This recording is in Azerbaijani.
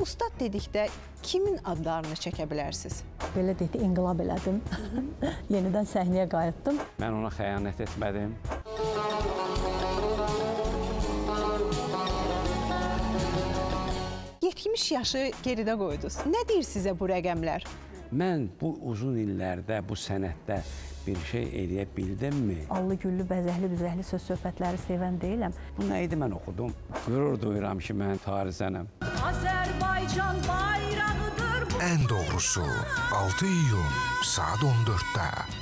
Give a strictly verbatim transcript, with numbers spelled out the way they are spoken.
Ustad dedikdə kimin adlarını çəkə bilərsiniz? Belə deyək, inqilab elədim. Yenidən səhnəyə qayıtdım. Mən ona xəyanət etmədim. yetmiş yaşı geridə qoydunuz. Nə deyir sizə bu rəqəmlər? Mən bu uzun illərdə, bu sənətdə bir şey eləyə bildimmi? Allı güllü, bəzəkli, büzəkli söz söhbətləri sevən deyiləm. Bu nə idi mən oxudum? Qürur duyuram ki, mən tarixçənəm. Azərbaycan bayrağıdır bu. Ən doğrusu altı iyun saat on dörddə.